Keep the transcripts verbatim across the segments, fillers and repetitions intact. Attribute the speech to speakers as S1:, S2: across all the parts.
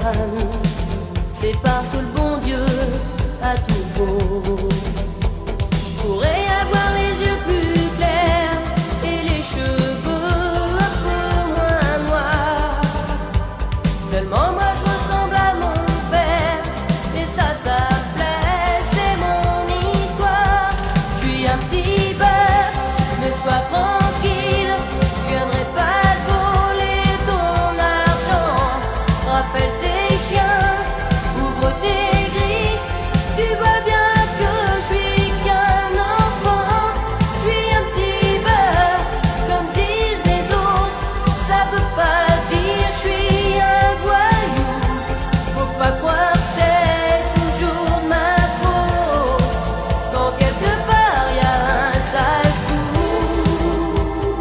S1: ami, c'est parce que le bon Dieu a tout beau. Pourrait avoir les yeux plus clairs et les cheveux un peu moins noirs. Seulement moi je ressemble à mon père et ça, ça plaît, c'est mon histoire. Je suis un petit beurre, mais sois tranquille, je viendrai pas te voler ton argent. Rappelle tes chiens, ouvre tes grilles, tu vois bien que je suis qu'un enfant. Je suis un petit beurre, comme disent les autres, ça veut pas dire que je suis un voyou. Faut pas croire que c'est toujours de ma faute quand quelque part y a un sale coup.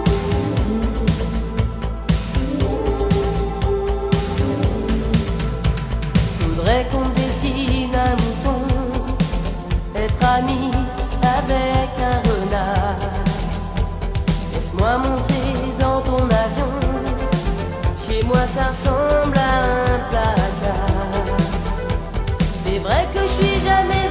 S1: Faudrait qu'on dessine un mouton, être ami avec un renard. Laisse-moi monter dans ton avion, chez moi ça ressemble à un placard. C'est vrai que je suis jamais